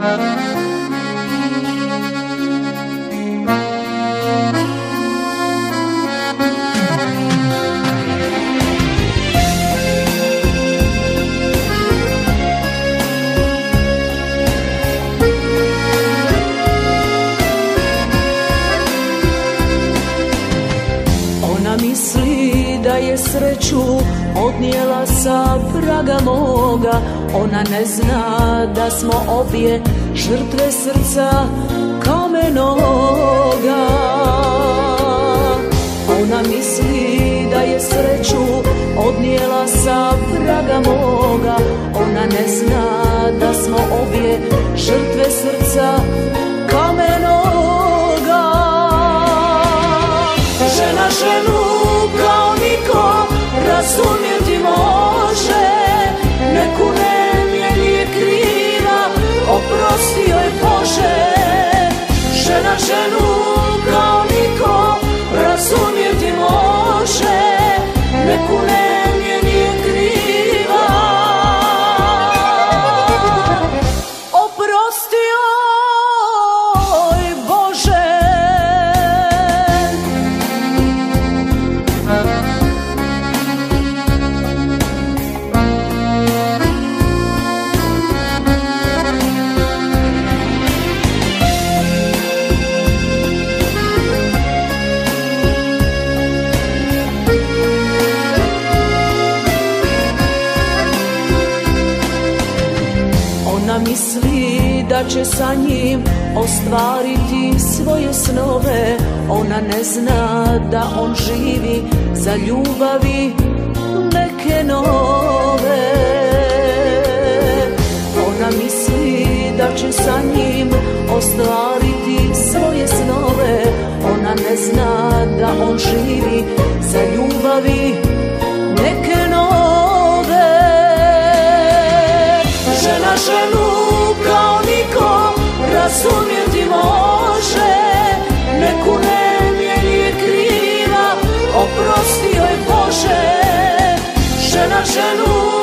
Misli da je sreću odnijela sa praga moga. Ona ne zna da smo obje žrtve srca kamenoga. Ona misli da je sreću odnijela sa praga moga. Ona ne zna da smo obje žrtve srca kamenoga. Žena ženu kao niko razumjeti može, ne kunem je nije kriva, oprosti joj Bože. Žena ženu kao niko razumjeti može, ne kunem je nije kriva, oprosti joj Bože. Ona misli da će sa njim ostvariti svoje snove. Ona ne zna da on živi za ljubavi neke nove. Ona misli da će sa njim ostvariti svoje snove. Ona ne zna da on živi za ljubavi neke nove. Žena ženu kao niko razumjeti može, ne kunem je nije kriva, oprosti joj Bože. Žena ženu